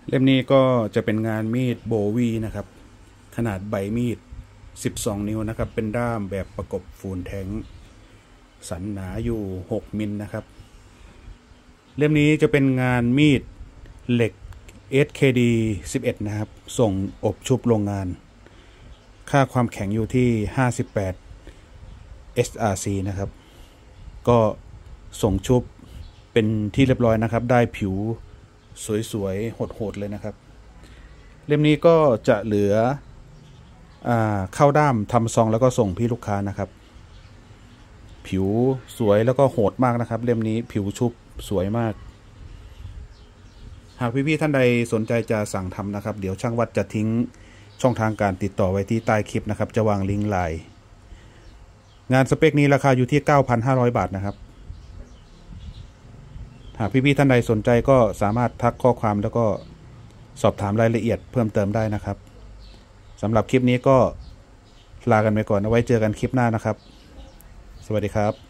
เล่มนี้ก็จะเป็นงานมีดโบวีนะครับขนาดใบมีด12นิ้วนะครับเป็นด้ามแบบประกบฟูนแทงสันหนาอยู่6มิลนะครับเล่มนี้จะเป็นงานมีดเหล็ก SKD 11นะครับส่งอบชุบโรงงานค่าความแข็งอยู่ที่58 SRC นะครับก็ส่งชุบเป็นที่เรียบร้อยนะครับได้ผิวสวยๆโหดๆเลยนะครับเล่มนี้ก็จะเหลือเข้าด้ามทำซองแล้วก็ส่งพี่ลูกค้านะครับผิวสวยแล้วก็โหดมากนะครับเล่มนี้ผิวชุบสวยมากหากพี่ๆท่านใดสนใจจะสั่งทำนะครับเดี๋ยวช่างวัดจะทิ้งช่องทางการติดต่อไว้ที่ใต้คลิปนะครับจะวางลิงก์ไลน์งานสเปคนี้ราคาอยู่ที่ 9,500 บาทนะครับหากพี่ๆท่านใดสนใจก็สามารถทักข้อความแล้วก็สอบถามรายละเอียดเพิ่มเติมได้นะครับสำหรับคลิปนี้ก็ลากันไปก่อนเอาไว้เจอกันคลิปหน้านะครับสวัสดีครับ